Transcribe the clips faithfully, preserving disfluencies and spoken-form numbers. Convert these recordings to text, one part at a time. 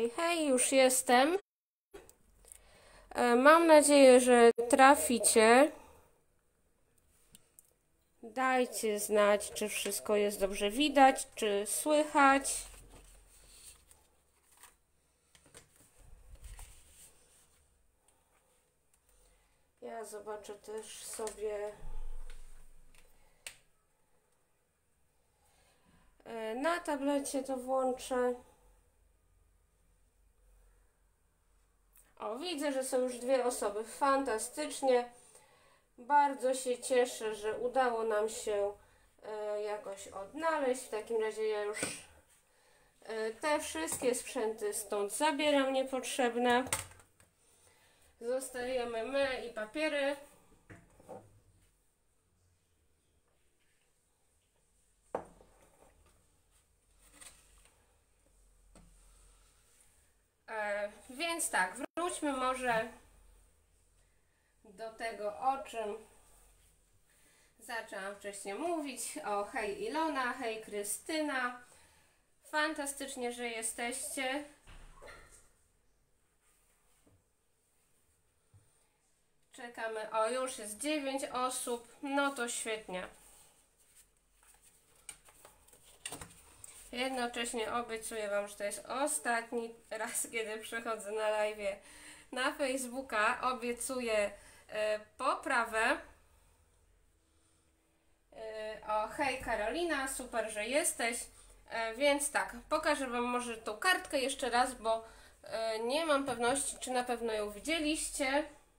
Hej, hej, już jestem. Mam nadzieję, że traficie. Dajcie znać, czy wszystko jest dobrze widać, czy słychać. Ja zobaczę też sobie na tablecie, to włączę. O, widzę, że są już dwie osoby. Fantastycznie. Bardzo się cieszę, że udało nam się e, jakoś odnaleźć. W takim razie ja już e, te wszystkie sprzęty stąd zabieram niepotrzebne. Zostajemy my i papiery. E, więc tak, wróćmy może do tego, o czym zaczęłam wcześniej mówić. O, hej Ilona, hej Krystyna. Fantastycznie, że jesteście. Czekamy. O, już jest dziewięć osób. No to świetnie. Jednocześnie obiecuję Wam, że to jest ostatni raz, kiedy przychodzę na live na Facebooka. Obiecuję e, poprawę. E, o, hej Karolina, super, że jesteś. E, więc tak, pokażę Wam może tą kartkę jeszcze raz, bo e, nie mam pewności, czy na pewno ją widzieliście.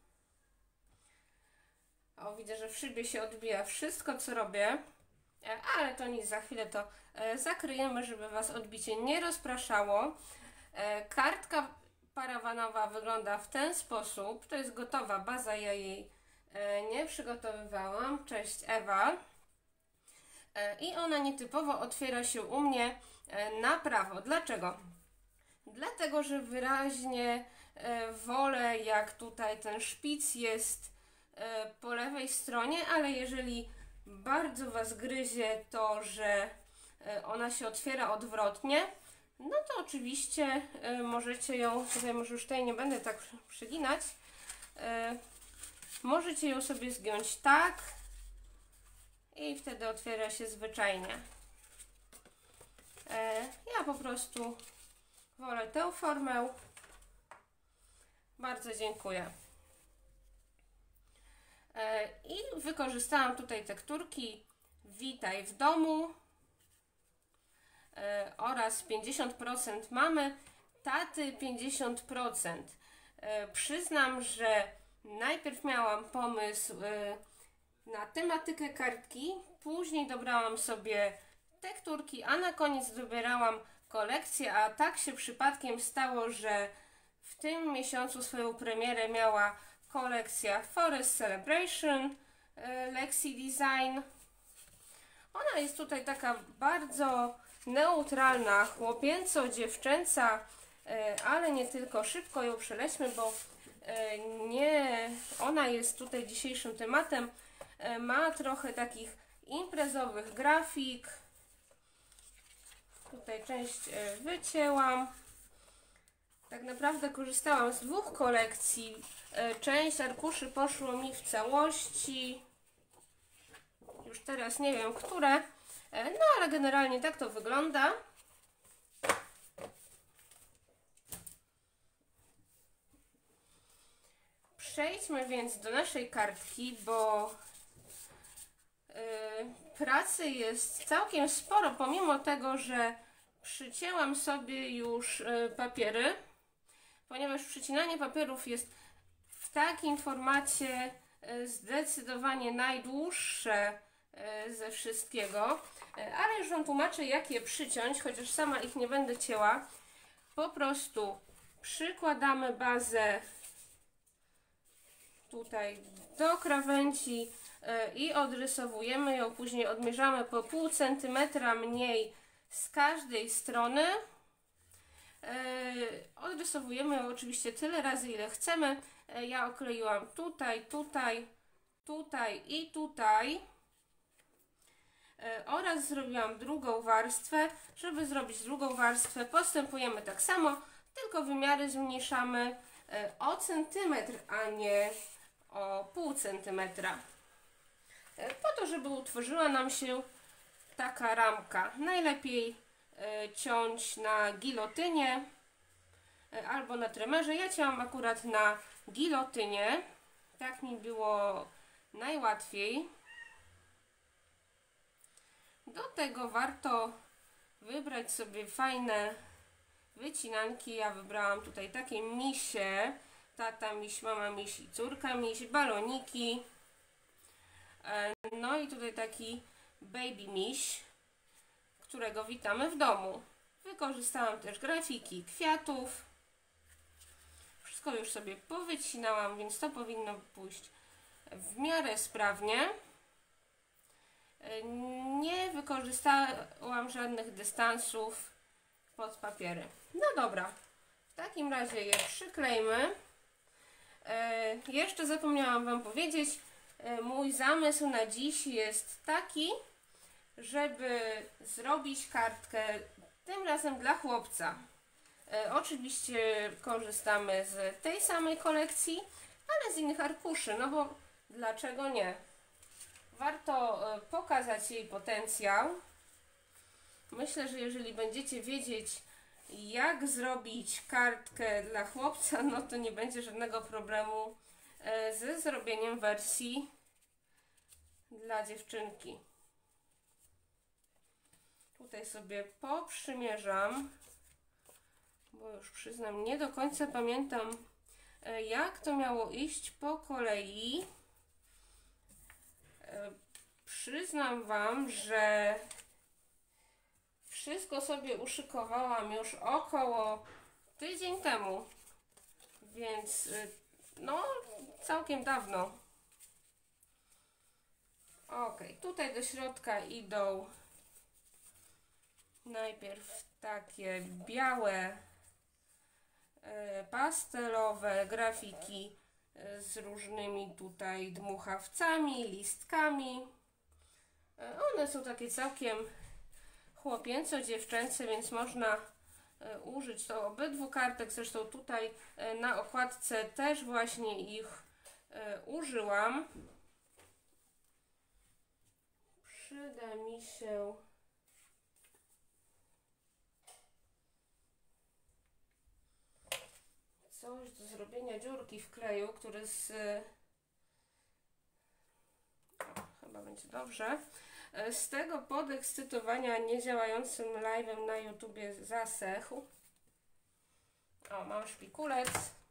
O, widzę, że w szybie się odbija wszystko, co robię. Ale to nic, za chwilę to zakryjemy, żeby Was odbicie nie rozpraszało. Kartka parawanowa wygląda w ten sposób. To jest gotowa baza, ja jej nie przygotowywałam. Cześć Ewa. I ona nietypowo otwiera się u mnie na prawo. Dlaczego? Dlatego, że wyraźnie wolę, jak tutaj ten szpic jest po lewej stronie, ale jeżeli bardzo Was gryzie to, że ona się otwiera odwrotnie, no to oczywiście możecie ją, tutaj może już tutaj nie będę tak przyginać, możecie ją sobie zgiąć tak i wtedy otwiera się zwyczajnie. Ja po prostu wolę tę formę. Bardzo dziękuję. I wykorzystałam tutaj tekturki Witaj w domu oraz pięćdziesiąt procent mamy, taty pięćdziesiąt procent. Przyznam, że najpierw miałam pomysł na tematykę kartki, później dobrałam sobie tekturki, a na koniec dobierałam kolekcję, a tak się przypadkiem stało, że w tym miesiącu swoją premierę miała kolekcja Forest Celebration Lexi Design. Ona jest tutaj taka bardzo neutralna, chłopięco-dziewczęca, ale nie tylko. Szybko ją przelećmy, bo nie ona jest tutaj dzisiejszym tematem. Ma trochę takich imprezowych grafik. Tutaj część wycięłam. Tak naprawdę korzystałam z dwóch kolekcji. Część arkuszy poszło mi w całości. Już teraz nie wiem, które. No ale generalnie tak to wygląda. Przejdźmy więc do naszej kartki, bo yy, pracy jest całkiem sporo, pomimo tego, że przycięłam sobie już yy, papiery, ponieważ przycinanie papierów jest w takim formacie yy, zdecydowanie najdłuższe yy, ze wszystkiego, yy, ale już Wam tłumaczę, jak je przyciąć, chociaż sama ich nie będę cięła. Po prostu przykładamy bazę tutaj do krawędzi yy, i odrysowujemy ją, później odmierzamy po pół centymetra mniej z każdej strony. Yy, odrysowujemy ją oczywiście tyle razy, ile chcemy. Yy, ja okleiłam tutaj, tutaj, tutaj i tutaj. Yy, oraz zrobiłam drugą warstwę. Żeby zrobić drugą warstwę, postępujemy tak samo. tylko wymiary zmniejszamy o centymetr, a nie o pół centymetra. Po to, żeby utworzyła nam się taka ramka. Najlepiej ciąć na gilotynie albo na trymerze. Ja cięłam akurat na gilotynie. Tak mi było najłatwiej. Do tego warto wybrać sobie fajne wycinanki. Ja wybrałam tutaj takie misie. Tata miś, mama miś i córka miś, baloniki. No i tutaj taki baby miś, którego witamy w domu. Wykorzystałam też grafiki kwiatów. Wszystko już sobie powycinałam, więc to powinno pójść w miarę sprawnie. Nie wykorzystałam żadnych dystansów pod papiery. No dobra, w takim razie je przyklejmy. E, jeszcze zapomniałam Wam powiedzieć, e, mój zamysł na dziś jest taki, żeby zrobić kartkę tym razem dla chłopca. E, oczywiście korzystamy z tej samej kolekcji, ale z innych arkuszy, no bo dlaczego nie? Warto e, pokazać jej potencjał. Myślę, że jeżeli będziecie wiedzieć, jak zrobić kartkę dla chłopca, no to nie będzie żadnego problemu e, ze zrobieniem wersji dla dziewczynki. Tutaj sobie poprzymierzam, bo już przyznam, nie do końca pamiętam, e, jak to miało iść po kolei. E, przyznam Wam, że wszystko sobie uszykowałam już około tydzień temu, więc no całkiem dawno. Ok, tutaj do środka idą najpierw takie białe, pastelowe grafiki z różnymi tutaj dmuchawcami, listkami. One są takie całkiem chłopięco-dziewczęce, więc można e, użyć do obydwu kartek. Zresztą tutaj e, na okładce też właśnie ich e, użyłam. Przyda mi się coś do zrobienia dziurki w kleju, który z... O, chyba będzie dobrze. Z tego podekscytowania niedziałającym live'em na YouTubie zasechł. O, mam szpikulec.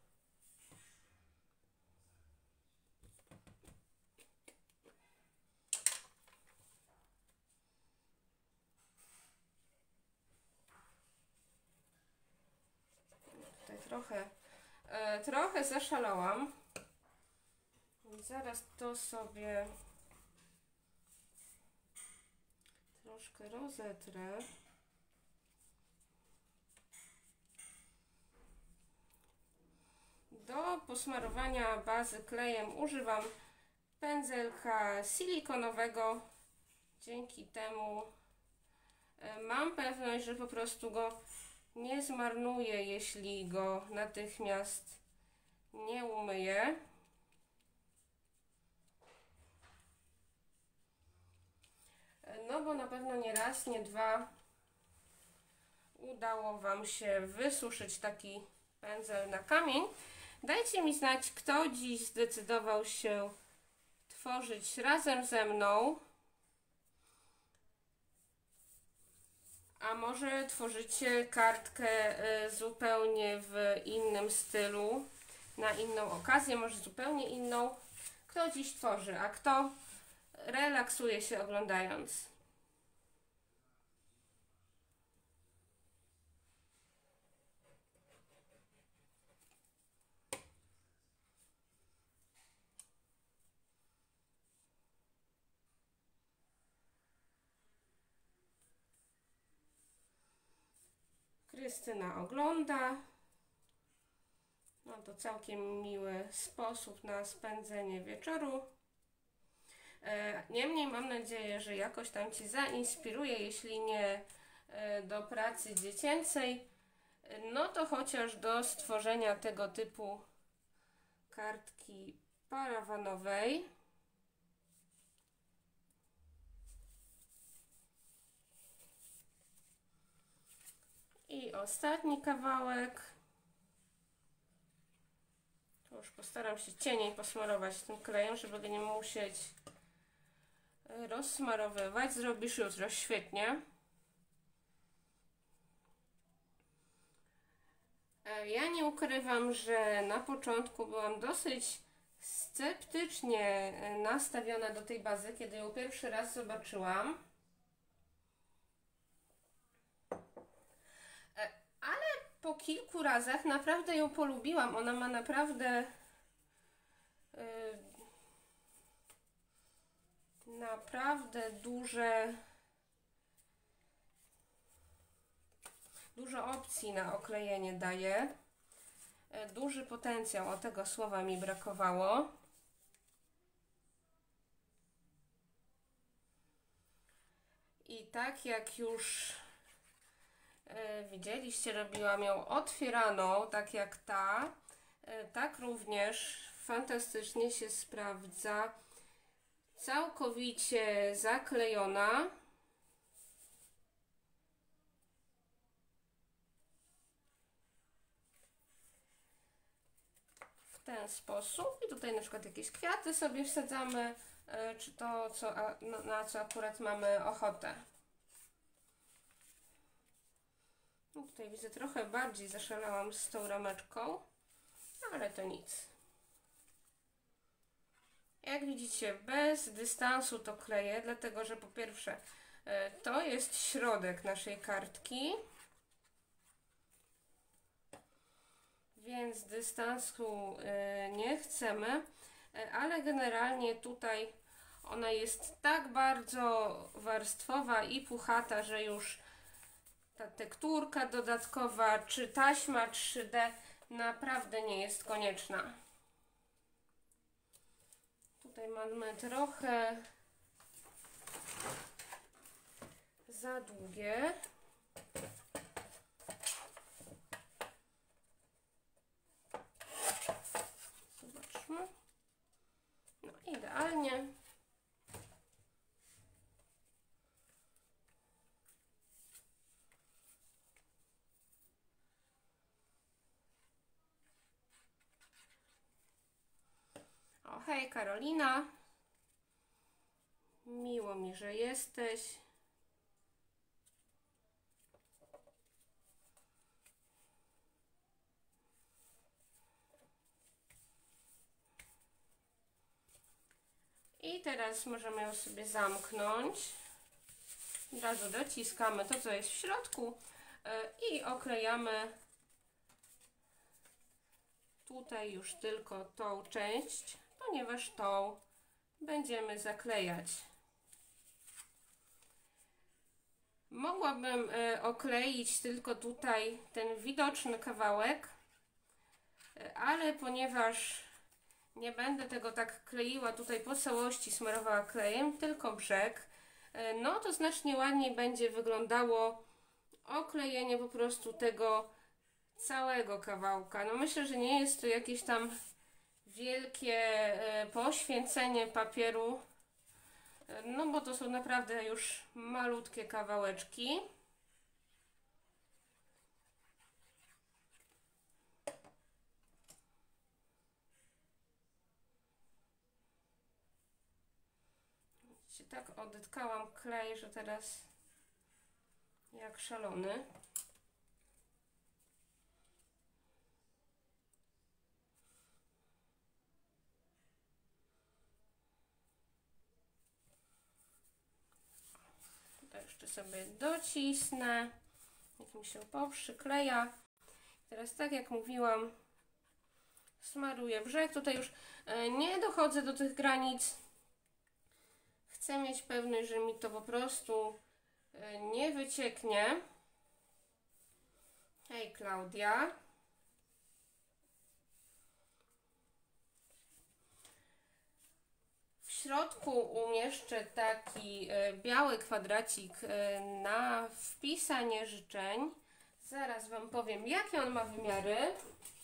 Tutaj trochę, e, trochę zaszalałam. Zaraz to sobie troszkę rozetrę. Do posmarowania bazy klejem używam pędzelka silikonowego. Dzięki temu mam pewność, że po prostu go nie zmarnuję, jeśli go natychmiast nie umyję. No bo na pewno nie raz, nie dwa udało Wam się wysuszyć taki pędzel na kamień. Dajcie mi znać, kto dziś zdecydował się tworzyć razem ze mną. A może tworzycie kartkę zupełnie w innym stylu, na inną okazję, może zupełnie inną. Kto dziś tworzy, a kto relaksuje się oglądając. Krystyna ogląda. No to całkiem miły sposób na spędzenie wieczoru. Niemniej mam nadzieję, że jakoś tam Cię zainspiruje, jeśli nie do pracy dziecięcej, no to chociaż do stworzenia tego typu kartki parawanowej i ostatni kawałek. To już postaram się cieniej posmarować tym klejem, żeby go nie musieć rozsmarowywać. Zrobisz jutro świetnie. Ja nie ukrywam, że na początku byłam dosyć sceptycznie nastawiona do tej bazy, kiedy ją pierwszy raz zobaczyłam. Ale po kilku razach naprawdę ją polubiłam. Ona ma naprawdę yy, naprawdę duże dużo opcji na oklejenie daje. Yy, duży potencjał, o tego słowa mi brakowało. I tak jak już yy, widzieliście, robiłam ją otwieraną, tak jak ta. Yy, tak również fantastycznie się sprawdza całkowicie zaklejona. W ten sposób. I tutaj na przykład jakieś kwiaty sobie wsadzamy, czy to, co, na co akurat mamy ochotę. No tutaj widzę, trochę bardziej zaszalałam z tą rameczką, ale to nic. Jak widzicie, bez dystansu to kleję, dlatego że po pierwsze to jest środek naszej kartki, więc dystansu nie chcemy, ale generalnie tutaj ona jest tak bardzo warstwowa i puchata, że już ta tekturka dodatkowa czy taśma trzy D naprawdę nie jest konieczna. Tutaj mamy trochę za długie. Zobaczmy. No idealnie. O, hej Karolina. Miło mi, że jesteś. I teraz możemy ją sobie zamknąć. Od razu dociskamy to, co jest w środku i oklejamy tutaj już tylko tą część, ponieważ tą będziemy zaklejać. Mogłabym okleić tylko tutaj ten widoczny kawałek, ale ponieważ nie będę tego tak kleiła tutaj po całości, smarowała klejem, tylko brzeg, no to znacznie ładniej będzie wyglądało oklejenie po prostu tego całego kawałka. No myślę, że nie jest to jakieś tam wielkie poświęcenie papieru, no bo to są naprawdę już malutkie kawałeczki. Tak odetkałam klej, że teraz jak szalony. Tutaj jeszcze sobie docisnę, jak mi się poprzykleja. Teraz tak jak mówiłam, smaruję brzeg. Tutaj już nie dochodzę do tych granic. Chcę mieć pewność, że mi to po prostu nie wycieknie. Hej Klaudia. W środku umieszczę taki biały kwadracik na wpisanie życzeń. Zaraz Wam powiem, jakie on ma wymiary.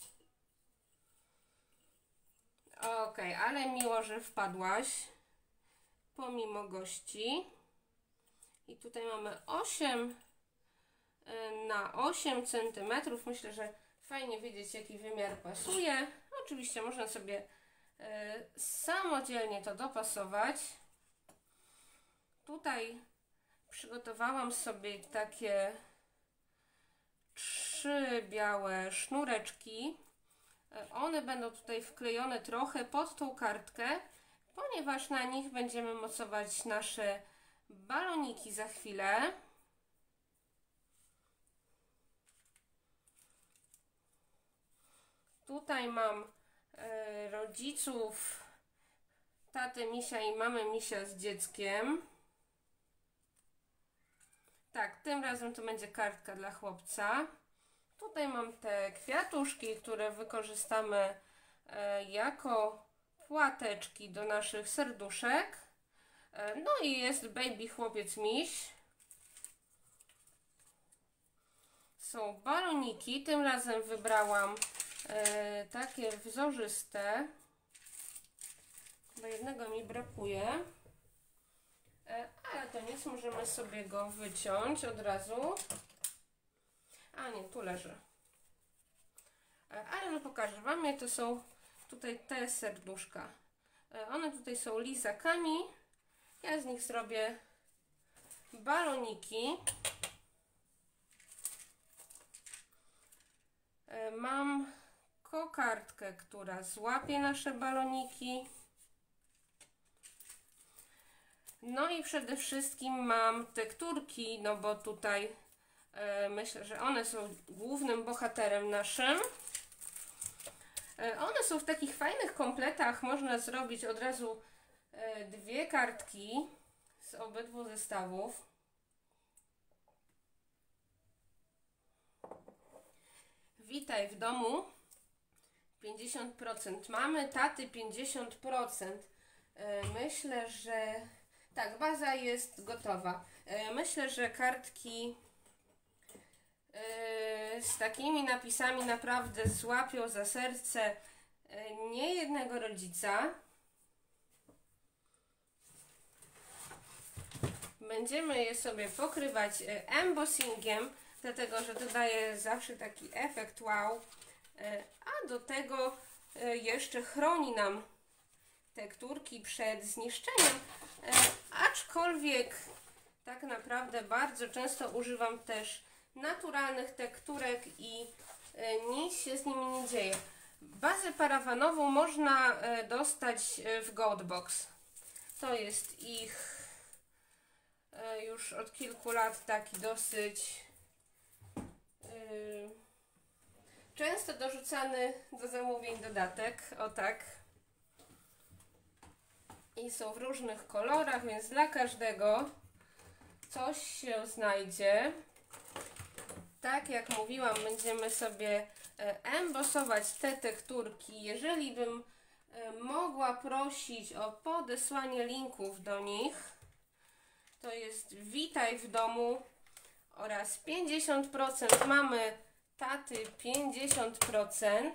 Ok, ale miło, że wpadłaś. Pomimo gości. I tutaj mamy osiem na osiem centymetrów. Myślę, że fajnie wiedzieć, jaki wymiar pasuje. Oczywiście można sobie y, samodzielnie to dopasować. Tutaj przygotowałam sobie takie trzy białe sznureczki. One będą tutaj wklejone trochę pod tą kartkę, ponieważ na nich będziemy mocować nasze baloniki za chwilę. Tutaj mam e, rodziców, tatę Misia i mamę Misia z dzieckiem. Tak, tym razem to będzie kartka dla chłopca. Tutaj mam te kwiatuszki, które wykorzystamy e, jako płateczki do naszych serduszek. E, no i jest baby chłopiec miś. Są baloniki. Tym razem wybrałam e, takie wzorzyste. Bo jednego mi brakuje. E, ale to nic, możemy sobie go wyciąć od razu. A nie, tu leży. Ale no pokażę Wam, jak to są tutaj te serduszka. One tutaj są lizakami. Ja z nich zrobię baloniki. Mam kokardkę, która złapie nasze baloniki. No i przede wszystkim mam tekturki, no bo tutaj myślę, że one są głównym bohaterem naszym. One są w takich fajnych kompletach. Można zrobić od razu dwie kartki z obydwu zestawów. Witaj w domu. pięćdziesiąt procent mamy, taty pięćdziesiąt procent. Myślę, że tak, baza jest gotowa. Myślę, że kartki z takimi napisami naprawdę złapią za serce nie jednego rodzica. Będziemy je sobie pokrywać embossingiem, dlatego że dodaje zawsze taki efekt wow, a do tego jeszcze chroni nam tekturki przed zniszczeniem, aczkolwiek tak naprawdę bardzo często używam też naturalnych tekturek i nic się z nimi nie dzieje. Bazę parawanową można dostać w Goldbox. To jest ich już od kilku lat taki dosyć często dorzucany do zamówień dodatek. O tak. I są w różnych kolorach, więc dla każdego coś się znajdzie. Tak jak mówiłam, będziemy sobie embossować te tekturki. Jeżeli bym mogła prosić o podesłanie linków do nich, to jest witaj w domu oraz pięćdziesiąt procent mamy, taty pięćdziesiąt procent.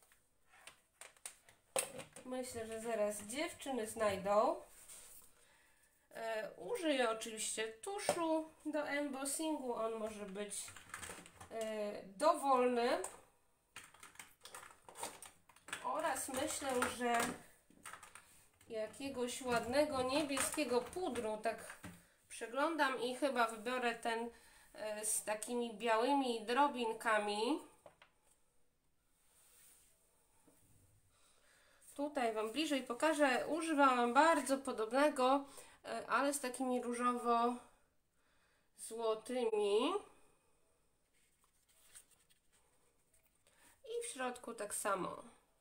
Myślę, że zaraz dziewczyny znajdą. E, użyję oczywiście tuszu do embossingu. On może być e, dowolny. Oraz myślę, że jakiegoś ładnego niebieskiego pudru. Tak przeglądam i chyba wybiorę ten e, z takimi białymi drobinkami. Tutaj Wam bliżej pokażę. Używałam bardzo podobnego, ale z takimi różowo-złotymi. I w środku tak samo.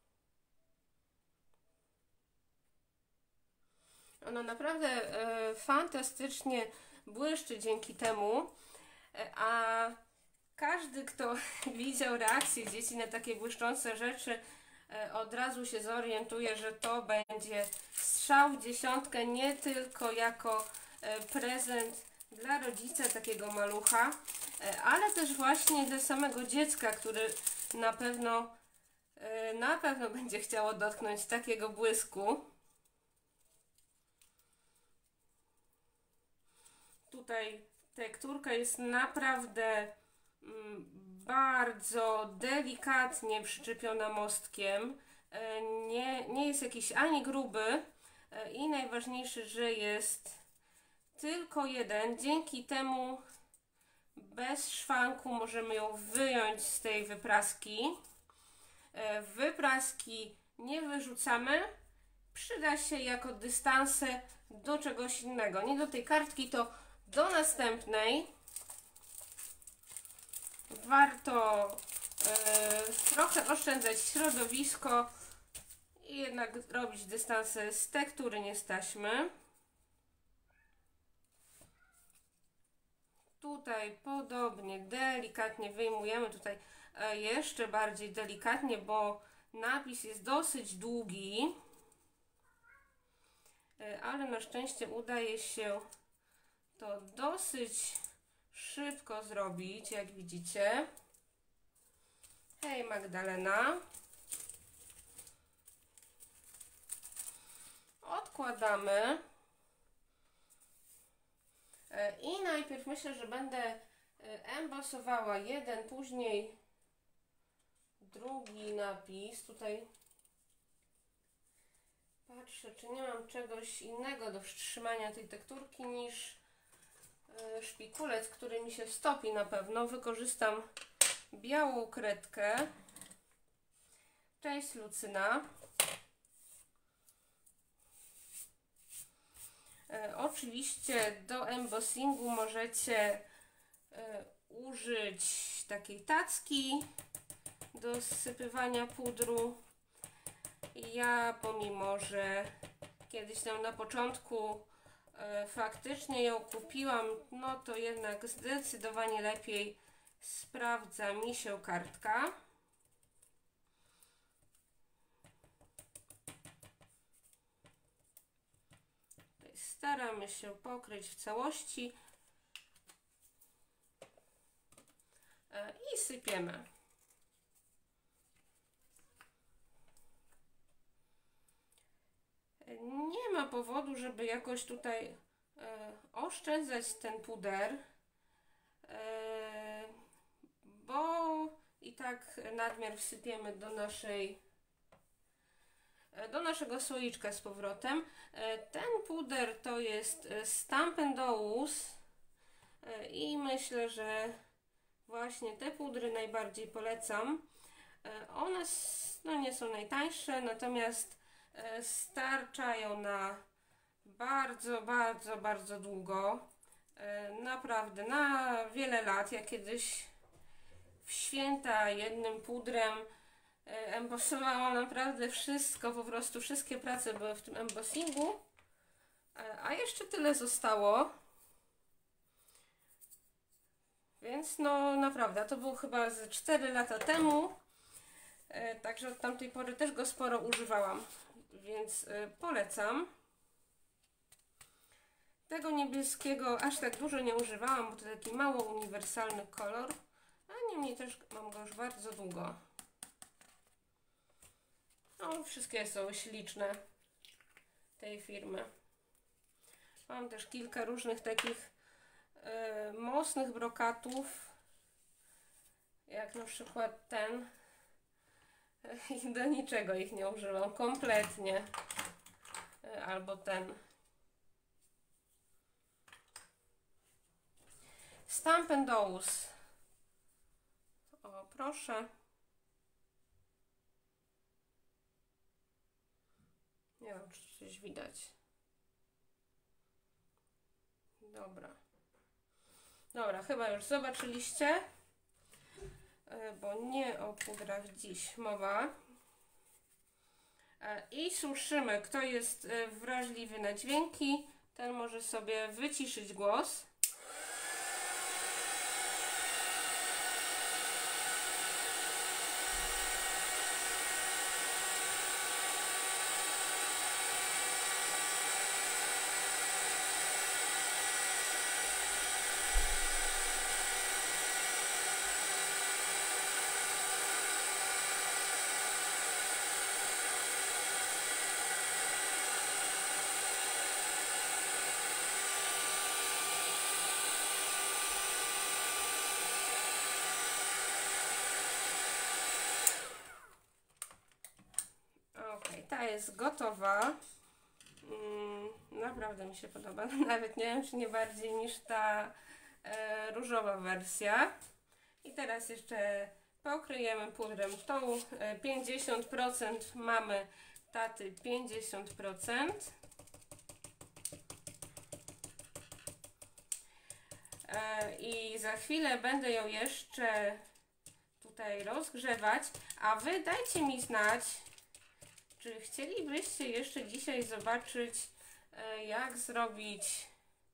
Ona naprawdę e, fantastycznie błyszczy dzięki temu, e, a każdy, kto widział reakcję dzieci na takie błyszczące rzeczy, od razu się zorientuje, że to będzie strzał w dziesiątkę, nie tylko jako prezent dla rodzica takiego malucha, ale też właśnie dla samego dziecka, który na pewno na pewno będzie chciało dotknąć takiego błysku. Tutaj tekturka jest naprawdę bardzo delikatnie przyczepiona mostkiem. Nie, nie jest jakiś ani gruby i najważniejsze, że jest tylko jeden. Dzięki temu bez szwanku możemy ją wyjąć z tej wypraski. Wypraski nie wyrzucamy. Przyda się jako dystanse do czegoś innego. Nie do tej kartki, to do następnej. Warto yy, trochę oszczędzać środowisko i jednak robić dystanse z tektury, nie z taśmy. Tutaj podobnie, delikatnie wyjmujemy, tutaj e, jeszcze bardziej delikatnie, bo napis jest dosyć długi, e, ale na szczęście udaje się to dosyć szybko zrobić, jak widzicie. Hej Magdalena. Odkładamy. I najpierw myślę, że będę embosowała jeden, później drugi napis. Tutaj patrzę, czy nie mam czegoś innego do wstrzymania tej tekturki niż szpikulec, który mi się stopi na pewno. Wykorzystam białą kredkę. Cześć Lucyna. E, oczywiście do embossingu możecie e, użyć takiej tacki do zsypywania pudru. Ja, pomimo że kiedyś tam na początku e, faktycznie ją kupiłam, no to jednak zdecydowanie lepiej sprawdza mi się kartka. Staramy się pokryć w całości i sypiemy. Nie ma powodu, żeby jakoś tutaj oszczędzać ten puder, bo i tak nadmiar wsypiemy do naszej do naszego słoiczka z powrotem. Ten puder to jest Stamp and Owls i myślę, że właśnie te pudry najbardziej polecam. One no, nie są najtańsze, natomiast starczają na bardzo, bardzo, bardzo długo. Naprawdę na wiele lat. Ja kiedyś w święta jednym pudrem embosowałam naprawdę wszystko, po prostu wszystkie prace były w tym embossingu, a jeszcze tyle zostało, więc no naprawdę, to było chyba ze cztery lata temu, także od tamtej pory też go sporo używałam, więc polecam. Tego niebieskiego aż tak dużo nie używałam, bo to taki mało uniwersalny kolor, a niemniej też mam go już bardzo długo. No, wszystkie są śliczne tej firmy. Mam też kilka różnych takich y, mocnych brokatów, jak na przykład ten. I do niczego ich nie używam, kompletnie. Y, albo ten. Stamp and Owls. O, proszę. Nie wiem, czy coś widać. Dobra. Dobra, chyba już zobaczyliście, bo nie o pudrach dziś mowa. I suszymy. Kto jest wrażliwy na dźwięki, ten może sobie wyciszyć głos. ta jest gotowa. Naprawdę mi się podoba. Nawet nie wiem, czy nie bardziej niż ta e, różowa wersja. I teraz jeszcze pokryjemy pudrem tą e, pięćdziesiąt procent mamy taty pięćdziesiąt procent. E, I za chwilę będę ją jeszcze tutaj rozgrzewać, a wy dajcie mi znać, czy chcielibyście jeszcze dzisiaj zobaczyć, e, jak zrobić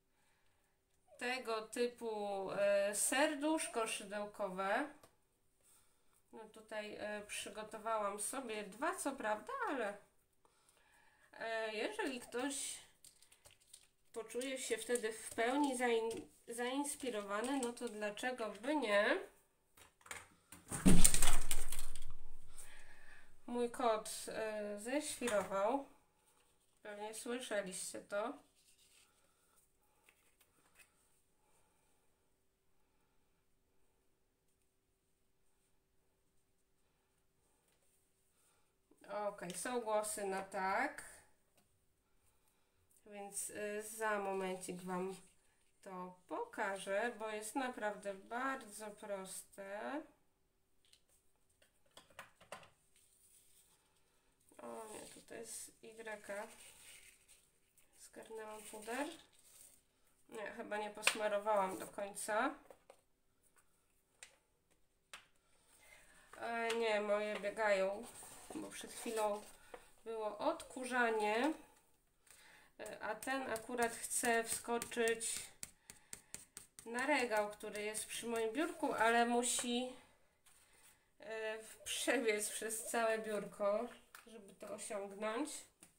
tego typu e, serduszko szydełkowe. No tutaj e, przygotowałam sobie dwa, co prawda, ale e, jeżeli ktoś poczuje się wtedy w pełni zain zainspirowany, no to dlaczego by nie? Mój kot e, ześwirował. Pewnie słyszeliście to. Ok, są głosy na tak. Więc y, za momencik Wam to pokażę, bo jest naprawdę bardzo proste. O nie, tutaj jest Y. Zgarnęłam puder. Nie, chyba nie posmarowałam do końca. E, nie, moje biegają, bo przed chwilą było odkurzanie, e, a ten akurat chce wskoczyć na regał, który jest przy moim biurku, ale musi e, przebiec przez całe biurko, żeby to osiągnąć.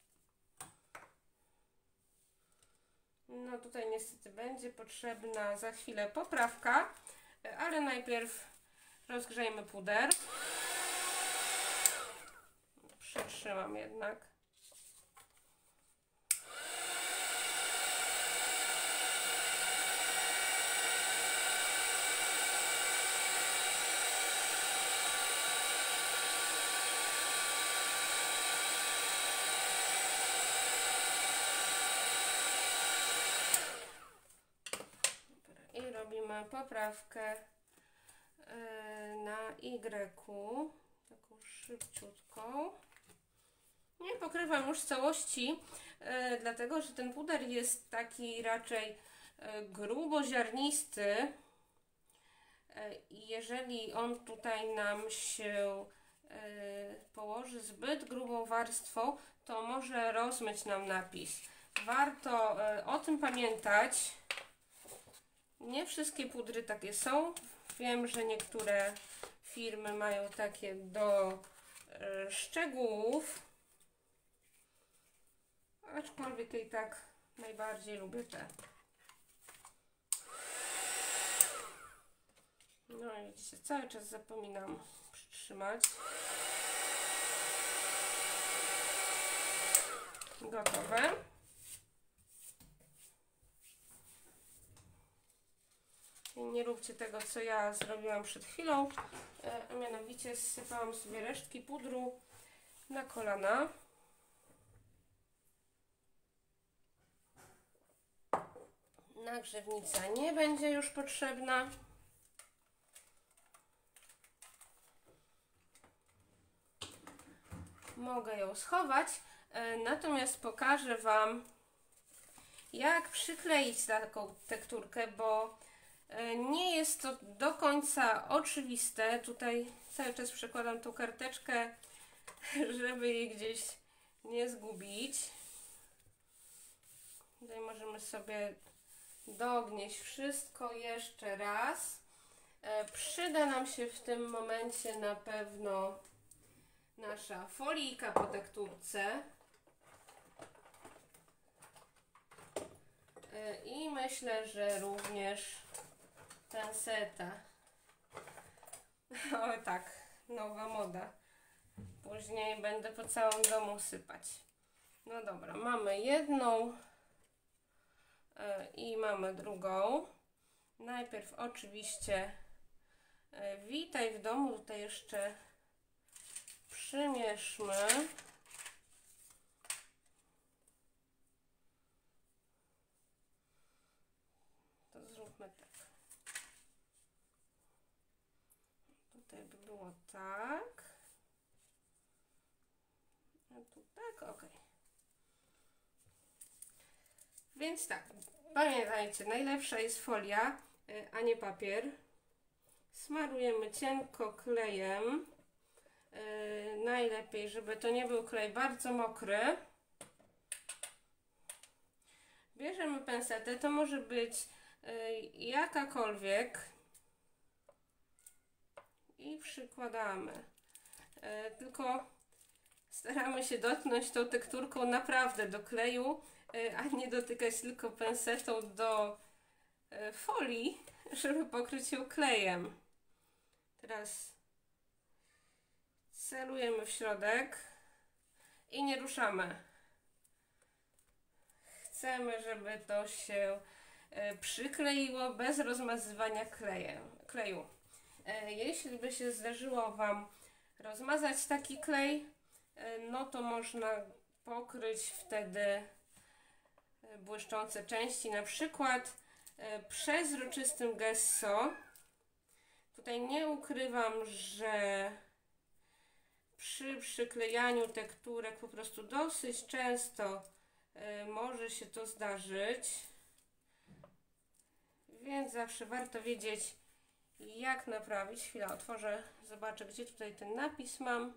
No tutaj niestety będzie potrzebna za chwilę poprawka, e, ale najpierw rozgrzejmy puder. Przytrzymam jednak. I robimy poprawkę na Y, taką szybciutką. Nie pokrywam już całości, e, dlatego że ten puder jest taki raczej e, gruboziarnisty e, i jeżeli on tutaj nam się e, położy zbyt grubą warstwą, to może rozmyć nam napis. Warto e, o tym pamiętać. Nie wszystkie pudry takie są. Wiem, że niektóre firmy mają takie do e, szczegółów, aczkolwiek i tak najbardziej lubię te. No i widzicie, cały czas zapominam przytrzymać. Gotowe. I nie róbcie tego, co ja zrobiłam przed chwilą, a mianowicie zsypałam sobie resztki pudru na kolana. Nagrzewnica nie będzie już potrzebna. Mogę ją schować, natomiast pokażę Wam, jak przykleić taką tekturkę, bo nie jest to do końca oczywiste. Tutaj cały czas przekładam tą karteczkę, żeby jej gdzieś nie zgubić. Tutaj możemy sobie dognieść wszystko jeszcze raz. E, przyda nam się w tym momencie na pewno nasza folijka po tekturce. E, I myślę, że również penseta. O tak, nowa moda. Później będę po całym domu sypać. No dobra, mamy jedną i mamy drugą. Najpierw oczywiście witaj w domu. Tutaj jeszcze przymieszmy. O tak. A tu tak, ok. Więc tak, pamiętajcie, najlepsza jest folia, a nie papier. Smarujemy cienko klejem. Yy, najlepiej, żeby to nie był klej bardzo mokry. Bierzemy pensetę, to może być yy, jakakolwiek i przykładamy. Yy, tylko staramy się dotknąć tą tekturką naprawdę do kleju, yy, a nie dotykać tylko pensetą do yy, folii, żeby pokryć ją klejem. Teraz celujemy w środek i nie ruszamy. Chcemy, żeby to się e, przykleiło bez rozmazywania klejem, kleju. E, jeśli by się zdarzyło Wam rozmazać taki klej, e, no to można pokryć wtedy błyszczące części, na przykład e, przezroczystym gesso. Tutaj nie ukrywam, że przy przyklejaniu tekturek po prostu dosyć często y, może się to zdarzyć, więc zawsze warto wiedzieć, jak naprawić. Chwila, otworzę, zobaczę, gdzie tutaj ten napis mam.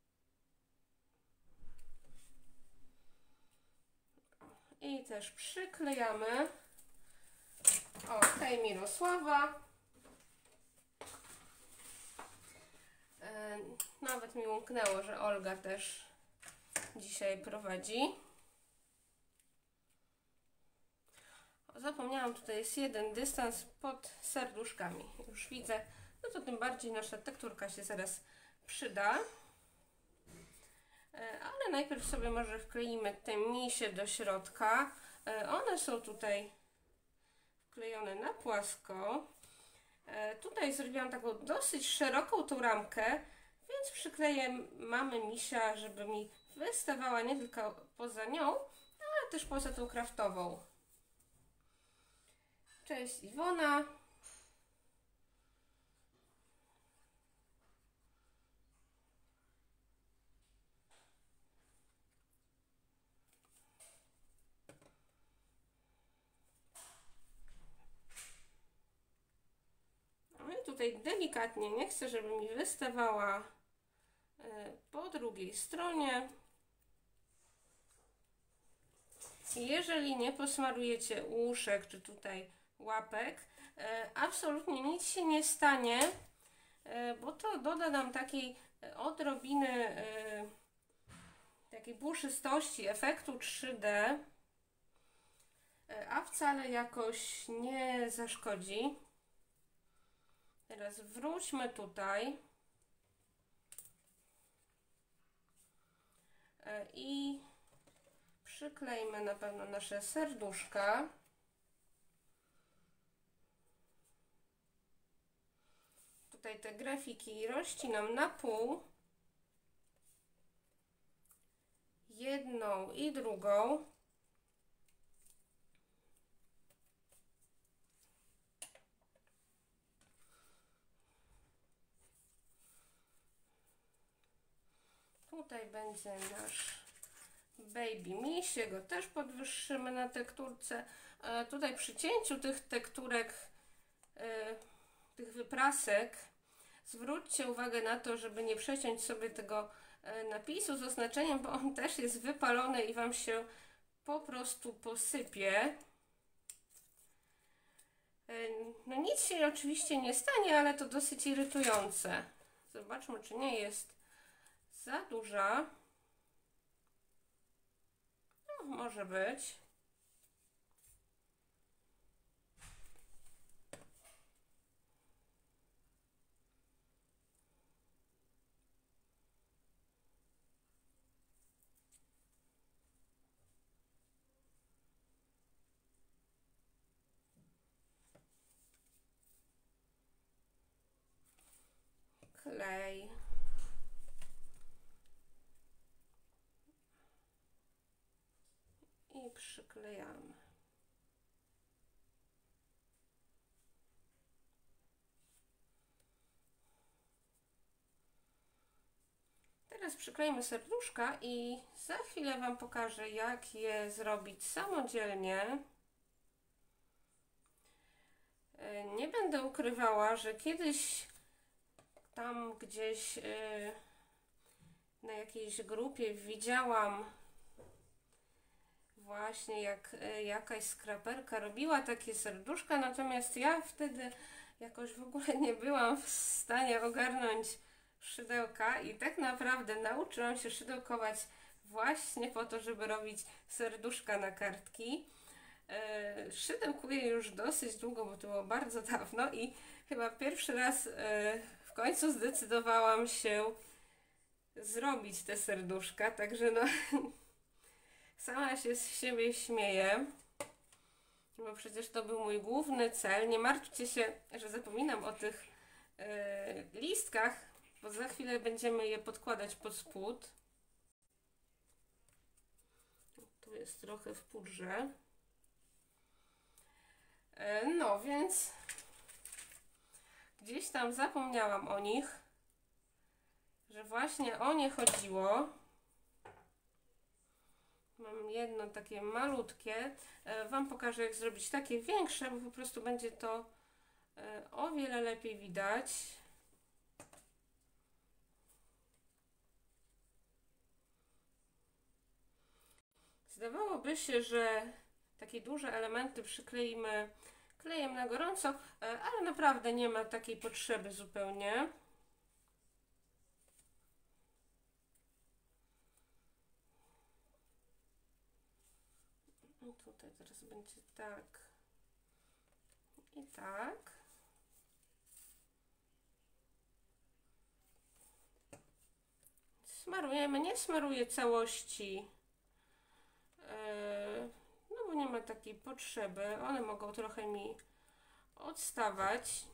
I też przyklejamy. O, tej Mirosława. Nawet mi umknęło, że Olga też dzisiaj prowadzi. O, zapomniałam, tutaj jest jeden dystans pod serduszkami. Już widzę, no to tym bardziej nasza tekturka się zaraz przyda. Ale najpierw sobie może wkleimy te misie do środka. One są tutaj wklejone na płasko. Tutaj zrobiłam taką dosyć szeroką tą ramkę, więc przykleję mamy misia, żeby mi wystawała nie tylko poza nią, ale też poza tą kraftową. Cześć Iwona. No i tutaj delikatnie, nie chcę, żeby mi wystawała po drugiej stronie. Jeżeli nie posmarujecie uszek czy tutaj łapek, absolutnie nic się nie stanie, bo to doda nam takiej odrobiny takiej puszystości, efektu trzy D, a wcale jakoś nie zaszkodzi. Teraz wróćmy tutaj i przyklejmy na pewno nasze serduszka. Tutaj te grafiki rozcinam na pół. Jedną i drugą. Tutaj będzie nasz baby miś, go też podwyższymy na tekturce. E, tutaj przy cięciu tych tekturek, e, tych wyprasek, zwróćcie uwagę na to, żeby nie przeciąć sobie tego e, napisu z oznaczeniem, bo on też jest wypalony i Wam się po prostu posypie. E, no nic się oczywiście nie stanie, ale to dosyć irytujące. Zobaczmy, czy nie jest za duża. No, może być. Klej. I przyklejamy. Teraz przykleimy serduszka i za chwilę Wam pokażę, jak je zrobić samodzielnie. Nie będę ukrywała, że kiedyś tam gdzieś na jakiejś grupie widziałam właśnie, jak jakaś skraperka robiła takie serduszka, natomiast ja wtedy jakoś w ogóle nie byłam w stanie ogarnąć szydełka i tak naprawdę nauczyłam się szydełkować właśnie po to, żeby robić serduszka na kartki. Yy, szydełkuję już dosyć długo, bo to było bardzo dawno i chyba pierwszy raz yy, w końcu zdecydowałam się zrobić te serduszka, także no sama się z siebie śmieję, bo przecież to był mój główny cel. Nie martwcie się, że zapominam o tych yy, listkach, bo za chwilę będziemy je podkładać pod spód. Tu jest trochę w pudrze. Yy, no więc gdzieś tam zapomniałam o nich, że właśnie o nie chodziło. Mam jedno takie malutkie. Wam pokażę, jak zrobić takie większe, bo po prostu będzie to o wiele lepiej widać. Zdawałoby się, że takie duże elementy przykleimy klejem na gorąco, ale naprawdę nie ma takiej potrzeby zupełnie. I tutaj teraz będzie tak i tak. Smarujemy, nie smaruję całości, yy, no bo nie ma takiej potrzeby. One mogą trochę mi odstawać.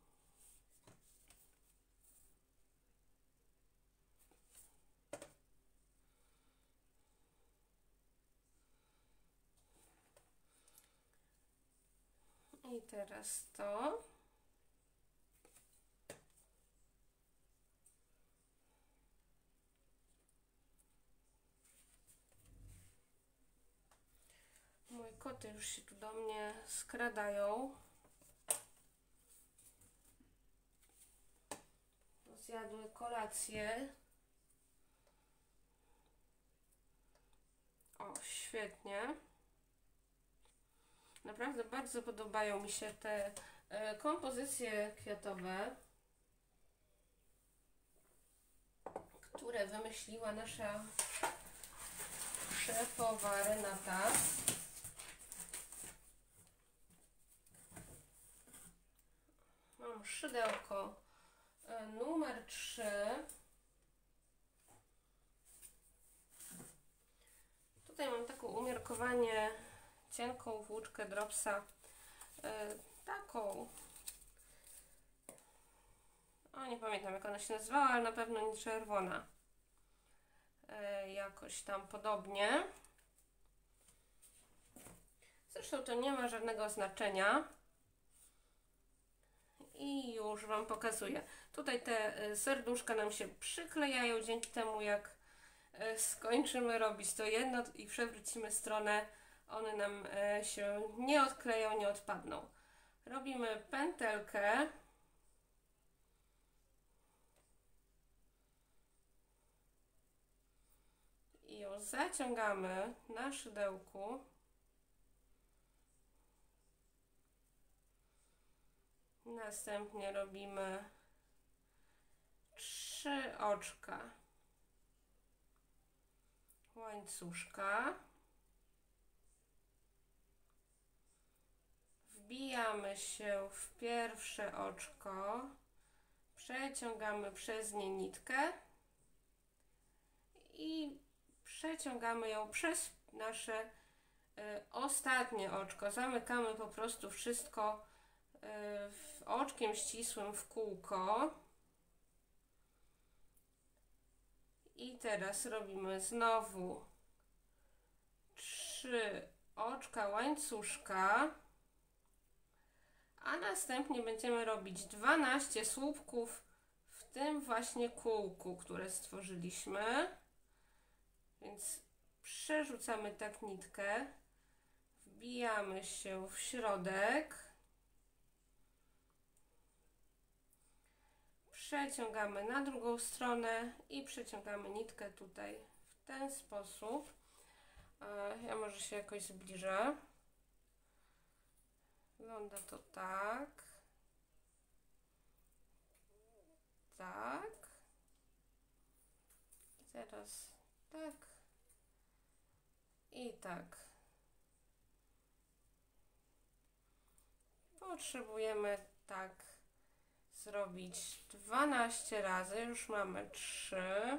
I teraz to. Moje koty już się tu do mnie skradają. Zjadły kolację. O, świetnie. Naprawdę bardzo podobają mi się te e, kompozycje kwiatowe, które wymyśliła nasza szefowa Renata. Mam szydełko e, numer trzy. Tutaj mam taką umiarkowanie cienką włóczkę dropsa, e, taką, o nie pamiętam jak ona się nazywała, ale na pewno nie czerwona, e, jakoś tam podobnie. Zresztą to nie ma żadnego znaczenia i już Wam pokazuję. Tutaj te serduszka nam się przyklejają dzięki temu, jak skończymy robić to jedno i przewrócimy stronę, one nam się nie odkleją, nie odpadną. Robimy pętelkę. I ją zaciągamy na szydełku. Następnie robimy trzy oczka łańcuszka. Wbijamy się w pierwsze oczko, przeciągamy przez nie nitkę i przeciągamy ją przez nasze y, ostatnie oczko. Zamykamy po prostu wszystko y, w oczkiem ścisłym w kółko. I teraz robimy znowu trzy oczka łańcuszka, a następnie będziemy robić dwanaście słupków w tym właśnie kółku, które stworzyliśmy. Więc przerzucamy tak nitkę, wbijamy się w środek, przeciągamy na drugą stronę i przeciągamy nitkę tutaj w ten sposób. Ja może się jakoś zbliżę. Wygląda to tak. Tak. I teraz tak. I tak. Potrzebujemy tak zrobić dwanaście razy. Już mamy trzy.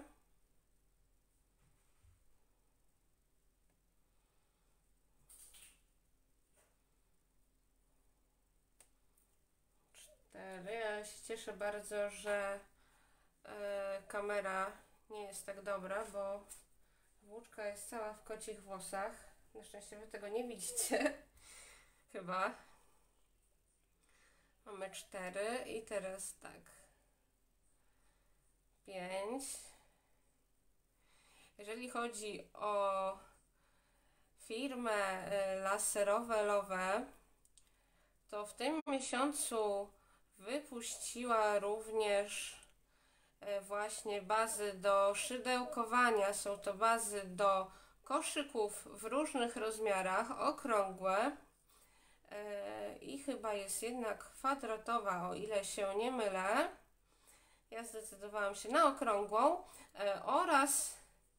cztery. Ja się cieszę bardzo, że e, kamera nie jest tak dobra, bo włóczka jest cała w kocich włosach. Na szczęście wy tego nie widzicie. Chyba. Mamy cztery i teraz tak. pięć. Jeżeli chodzi o firmę Laserowe Lowe, to w tym miesiącu wypuściła również właśnie bazy do szydełkowania. Są to bazy do koszyków w różnych rozmiarach, okrągłe i chyba jest jedna kwadratowa, o ile się nie mylę. Ja zdecydowałam się na okrągłą oraz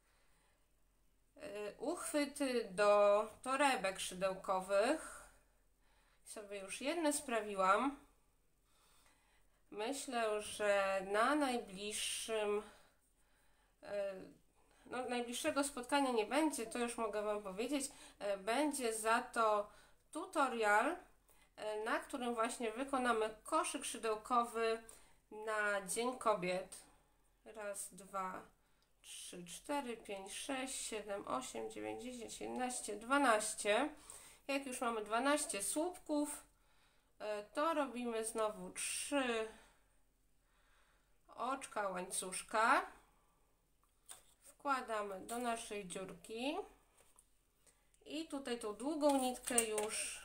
uchwyty do torebek szydełkowych. Sobie już jedne sprawiłam. Myślę, że na najbliższym no, najbliższego spotkania nie będzie, to już mogę Wam powiedzieć. Będzie za to tutorial, na którym właśnie wykonamy koszyk szydełkowy na Dzień Kobiet. Raz, dwa, trzy, cztery, pięć, sześć, siedem, osiem, dziewięć, dziesięć, jedenaście, dwanaście. Jak już mamy dwanaście słupków, to robimy znowu trzy oczka łańcuszka. Wkładamy do naszej dziurki i tutaj tą długą nitkę już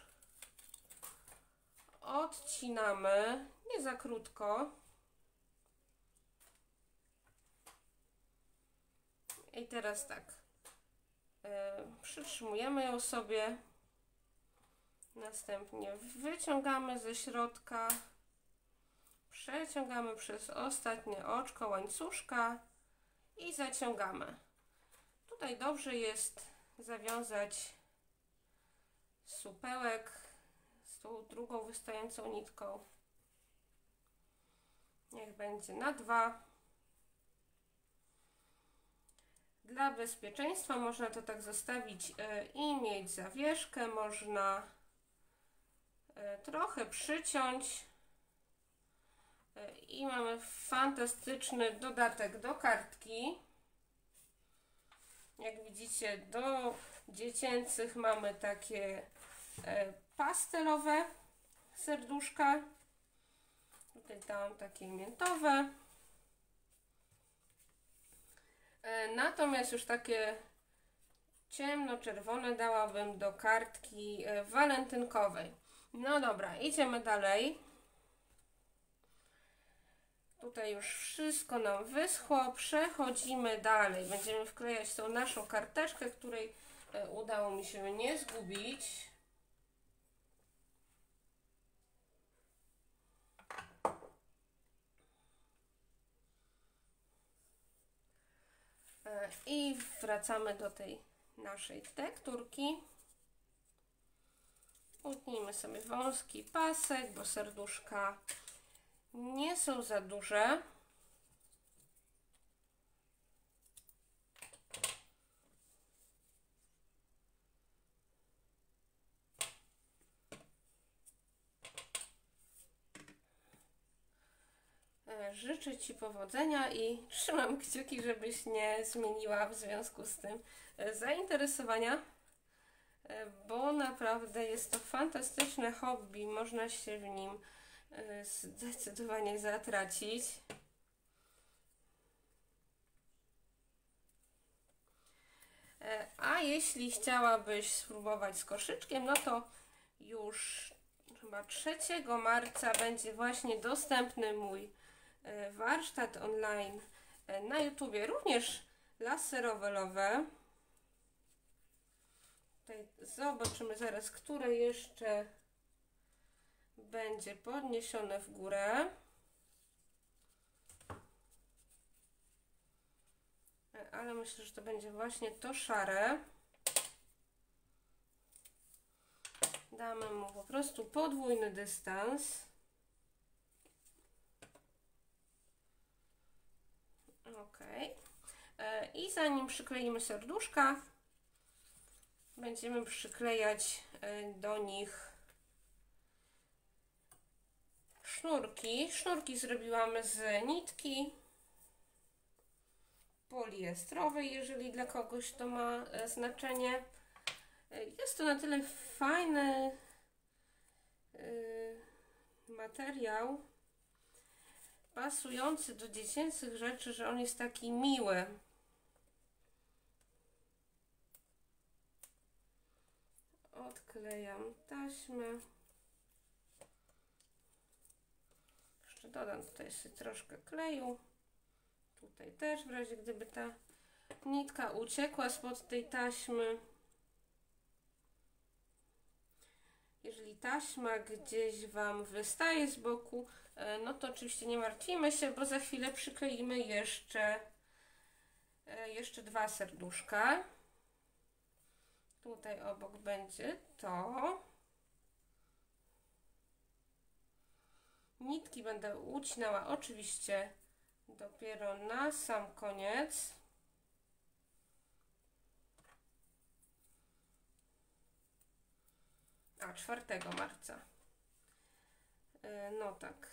odcinamy, nie za krótko. I teraz tak, yy, przytrzymujemy ją sobie, następnie wyciągamy ze środka, przeciągamy przez ostatnie oczko łańcuszka i zaciągamy. Tutaj dobrze jest zawiązać supełek z tą drugą wystającą nitką. Niech będzie na dwa. Dla bezpieczeństwa można to tak zostawić i mieć zawieszkę, można trochę przyciąć i mamy fantastyczny dodatek do kartki. Jak widzicie, do dziecięcych mamy takie pastelowe serduszka. Tutaj dałam takie miętowe. Natomiast już takie ciemno-czerwone dałabym do kartki walentynkowej. No dobra, idziemy dalej. Tutaj już wszystko nam wyschło. Przechodzimy dalej. Będziemy wklejać tą naszą karteczkę, której udało mi się nie zgubić. I wracamy do tej naszej tekturki. Utnijmy sobie wąski pasek, bo serduszka nie są za duże. Życzę Ci powodzenia i trzymam kciuki, żebyś nie zmieniła w związku z tym zainteresowania, bo naprawdę jest to fantastyczne hobby, można się w nim zdecydowanie zatracić. A jeśli chciałabyś spróbować z koszyczkiem, no to już chyba trzeciego marca będzie właśnie dostępny mój warsztat online na YouTubie, również laserowe. Tutaj zobaczymy zaraz, które jeszcze będzie podniesione w górę. Ale myślę, że to będzie właśnie to szare. Damy mu po prostu podwójny dystans. Ok. I zanim przykleimy serduszka, będziemy przyklejać do nich sznurki. Sznurki zrobiłam z nitki poliestrowej, jeżeli dla kogoś to ma znaczenie. Jest to na tyle fajny yy, materiał, pasujący do dziecięcych rzeczy, że on jest taki miły. Odklejam taśmę. Jeszcze dodam tutaj sobie troszkę kleju. Tutaj też, w razie gdyby ta nitka uciekła spod tej taśmy. Jeżeli taśma gdzieś Wam wystaje z boku, no to oczywiście nie martwimy się, bo za chwilę przykleimy jeszcze, jeszcze dwa serduszka. Tutaj obok będzie to. Nitki będę ucinała oczywiście dopiero na sam koniec. A, czwartego marca. No tak.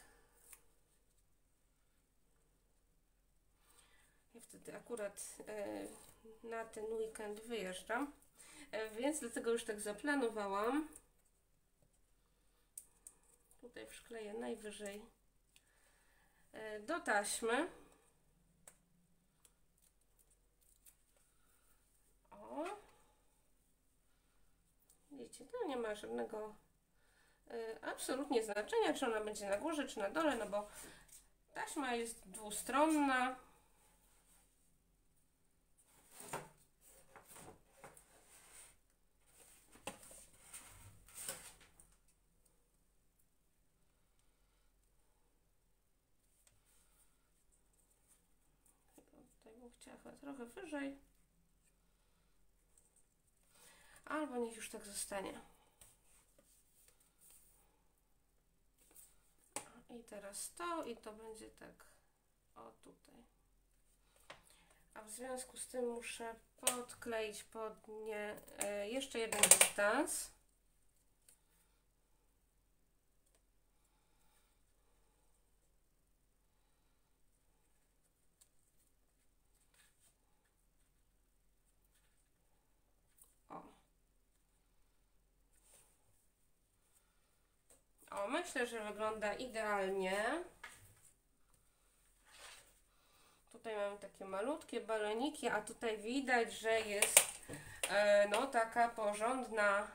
Ja wtedy akurat na ten weekend wyjeżdżam, więc dlatego już tak zaplanowałam. Tutaj przykleję najwyżej do taśmy. O. Widzicie, to nie ma żadnego y, absolutnie znaczenia, czy ona będzie na górze, czy na dole, no bo taśma jest dwustronna. Tutaj bym chciała chyba trochę wyżej. Albo niech już tak zostanie. I teraz to i to będzie tak o tutaj. A w związku z tym muszę podkleić pod nie e, jeszcze jeden dystans. O, myślę, że wygląda idealnie. Tutaj mamy takie malutkie baloniki, a tutaj widać, że jest e, no taka porządna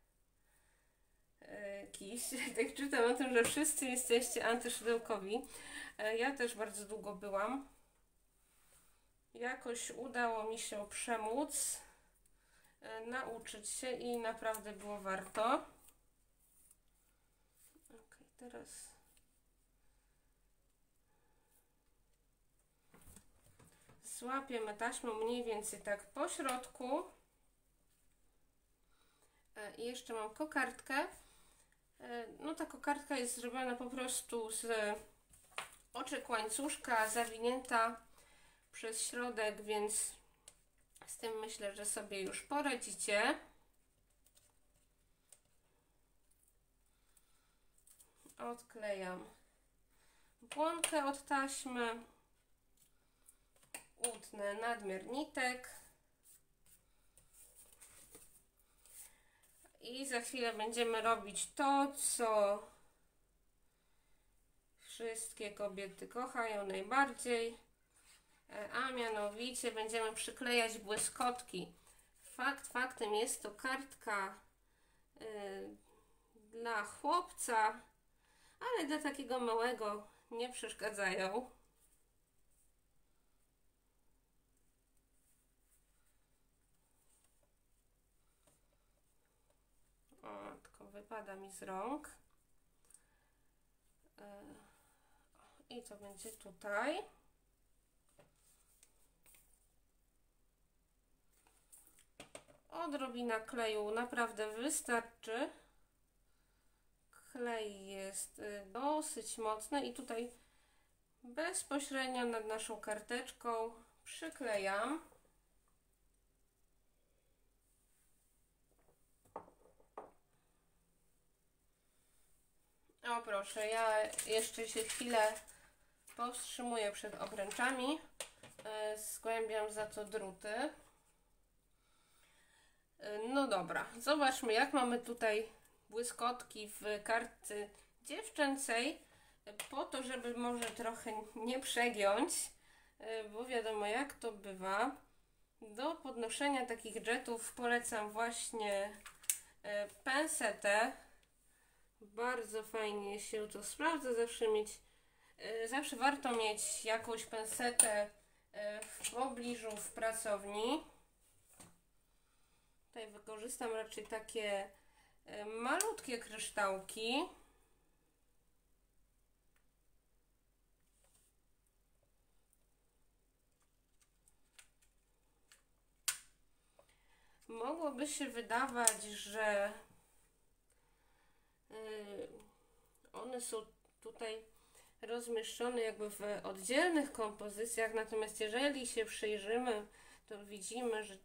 e, kiś. Tak czytam o tym, że wszyscy jesteście antyszydełkowi. E, ja też bardzo długo byłam. Jakoś udało mi się przemóc, e, nauczyć się i naprawdę było warto. Teraz złapiemy taśmę mniej więcej tak po środku. I jeszcze mam kokardkę. No ta kokardka jest zrobiona po prostu z oczek łańcuszka, zawinięta przez środek, więc z tym myślę, że sobie już poradzicie. Odklejam błonkę od taśmy, utnę nadmiar nitek i za chwilę będziemy robić to, co wszystkie kobiety kochają najbardziej, a mianowicie będziemy przyklejać błyskotki fakt faktem, jest to kartka yy, dla chłopca, ale dla takiego małego nie przeszkadzają. O, tylko wypada mi z rąk. Yy, I to będzie tutaj. Odrobina kleju naprawdę wystarczy. Klej jest dosyć mocny i tutaj bezpośrednio nad naszą karteczką przyklejam. O proszę, ja jeszcze się chwilę powstrzymuję przed obręczami. Zgłębiam za to druty. No dobra, zobaczmy, jak mamy tutaj błyskotki w kartce dziewczęcej, po to, żeby może trochę nie przegiąć, bo wiadomo jak to bywa. Do podnoszenia takich jetów polecam właśnie pensetę. Bardzo fajnie się to sprawdza, zawsze mieć, zawsze warto mieć jakąś pensetę w pobliżu w pracowni. Tutaj wykorzystam raczej takie malutkie kryształki. Mogłoby się wydawać, że one są tutaj rozmieszczone jakby w oddzielnych kompozycjach, natomiast jeżeli się przyjrzymy, to widzimy, że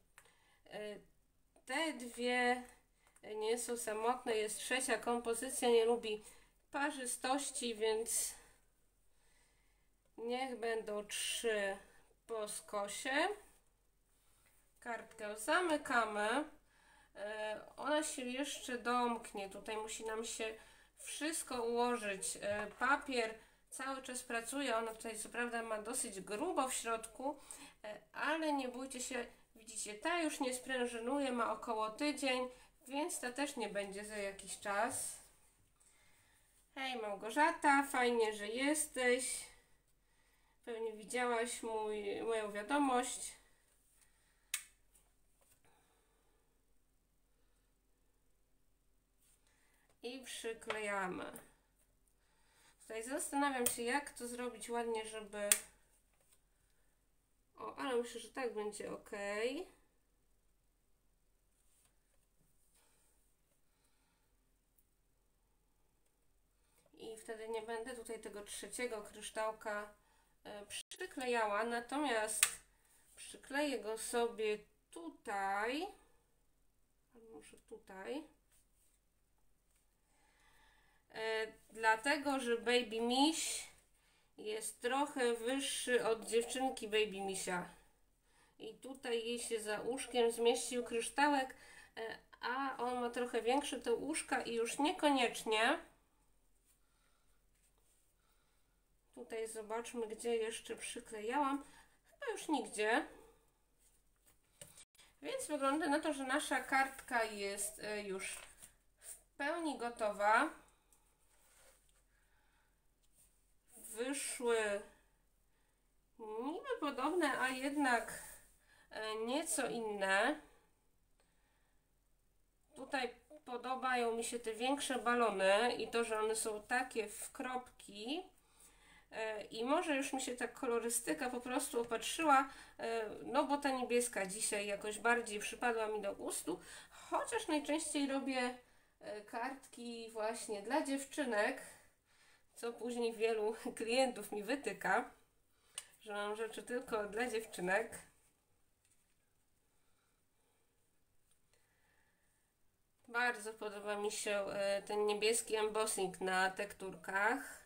te dwie nie są samotne, jest trzecia kompozycja, nie lubi parzystości, więc niech będą trzy po skosie. Kartkę zamykamy. Ona się jeszcze domknie, tutaj musi nam się wszystko ułożyć. Papier cały czas pracuje, ona tutaj co prawda ma dosyć grubo w środku, ale nie bójcie się, widzicie, ta już nie sprężynuje, ma około tydzień, więc ta też nie będzie za jakiś czas. Hej Małgorzata, fajnie, że jesteś. Pewnie widziałaś mój, moją wiadomość. I przyklejamy. Tutaj zastanawiam się, jak to zrobić ładnie, żeby... O, ale myślę, że tak będzie ok. I wtedy nie będę tutaj tego trzeciego kryształka e, przyklejała, natomiast przykleję go sobie tutaj, albo może tutaj, e, dlatego, że Baby Miś jest trochę wyższy od dziewczynki Baby Misia i tutaj jej się za uszkiem zmieścił kryształek, e, a on ma trochę większe te uszka i już niekoniecznie. Tutaj zobaczmy, gdzie jeszcze przyklejałam. Chyba już nigdzie. Więc wygląda na to, że nasza kartka jest już w pełni gotowa. Wyszły niby podobne, a jednak nieco inne. Tutaj podobają mi się te większe balony i to, że one są takie w kropki. I może już mi się ta kolorystyka po prostu opatrzyła, no bo ta niebieska dzisiaj jakoś bardziej przypadła mi do gustu, chociaż najczęściej robię kartki właśnie dla dziewczynek, co później wielu klientów mi wytyka, że mam rzeczy tylko dla dziewczynek. Bardzo podoba mi się ten niebieski embossing na tekturkach.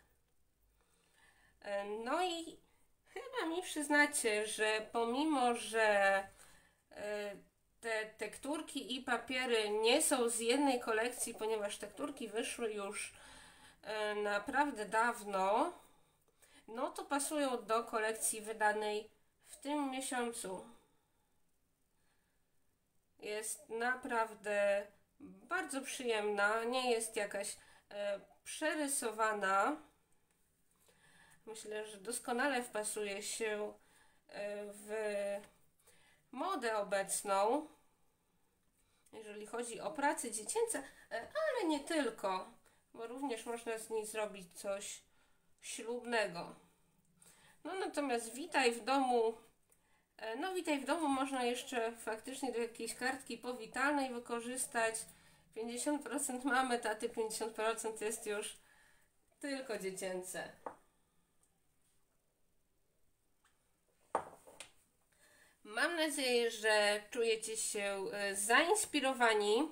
No i chyba mi przyznacie, że pomimo, że te tekturki i papiery nie są z jednej kolekcji, ponieważ tekturki wyszły już naprawdę dawno, no to pasują do kolekcji wydanej w tym miesiącu. jest naprawdę bardzo przyjemna, nie jest jakaś e, przerysowana. Myślę, że doskonale wpasuje się e, w modę obecną, jeżeli chodzi o prace dziecięce, e, ale nie tylko, bo również można z niej zrobić coś ślubnego. No natomiast witaj w domu, e, no witaj w domu można jeszcze faktycznie do jakiejś kartki powitalnej wykorzystać. pięćdziesiąt procent mamy, taty, pięćdziesiąt procent jest już tylko dziecięce. Mam nadzieję, że czujecie się e, zainspirowani.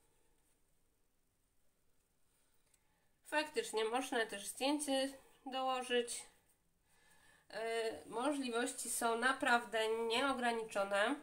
Faktycznie można też zdjęcie dołożyć. E, możliwości są naprawdę nieograniczone.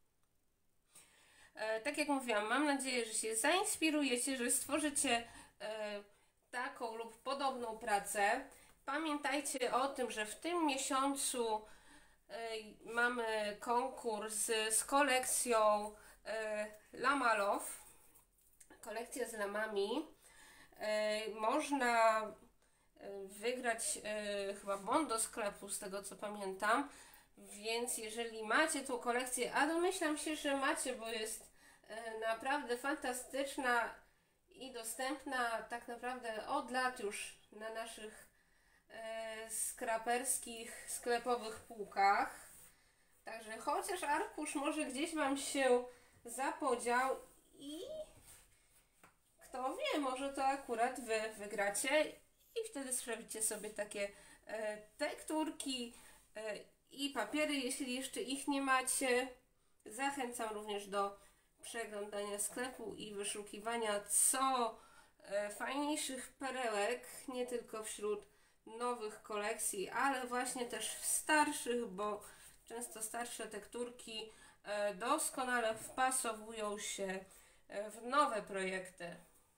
E, tak jak mówiłam, mam nadzieję, że się zainspirujecie, że stworzycie e, taką lub podobną pracę. Pamiętajcie o tym, że w tym miesiącu e, mamy konkurs z kolekcją e, Lama Love. Kolekcja z lamami. E, można wygrać e, chyba bon do sklepu, z tego co pamiętam. Więc jeżeli macie tą kolekcję, a domyślam się, że macie, bo jest e, naprawdę fantastyczna i dostępna tak naprawdę od lat już na naszych e, skraperskich, sklepowych półkach. Także chociaż arkusz może gdzieś Wam się zapodział i kto wie, może to akurat Wy wygracie i wtedy sprawicie sobie takie e, tekturki e, i papiery, jeśli jeszcze ich nie macie. Zachęcam również do przeglądania sklepu i wyszukiwania co e, fajniejszych perełek, nie tylko wśród nowych kolekcji, ale właśnie też w starszych, bo często starsze tekturki e, doskonale wpasowują się e, w nowe projekty.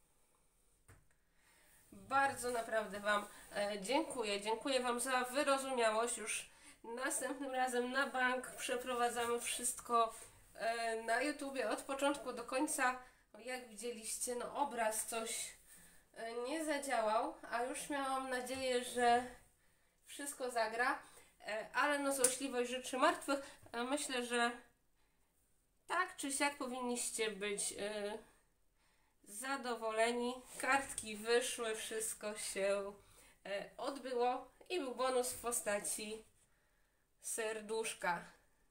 Bardzo naprawdę Wam e, dziękuję. Dziękuję Wam za wyrozumiałość. Już następnym razem na bank przeprowadzamy wszystko e, na YouTubie od początku do końca. No, jak widzieliście, no obraz coś e, nie zadziałał, a już miałam nadzieję, że wszystko zagra. E, ale no złośliwość życzy martwych. E, myślę, że tak czy siak powinniście być e, zadowoleni, kartki wyszły, wszystko się e, odbyło i był bonus w postaci serduszka.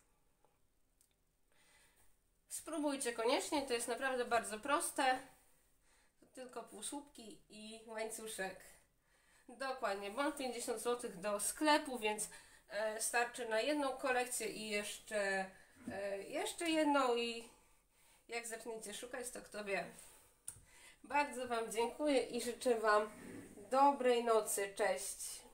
Spróbujcie koniecznie, to jest naprawdę bardzo proste. To tylko półsłupki i łańcuszek. Dokładnie, bon pięćdziesiąt złotych do sklepu, więc e, starczy na jedną kolekcję i jeszcze, e, jeszcze jedną i jak zaczniecie szukać, to kto wie. Bardzo Wam dziękuję i życzę Wam dobrej nocy. Cześć!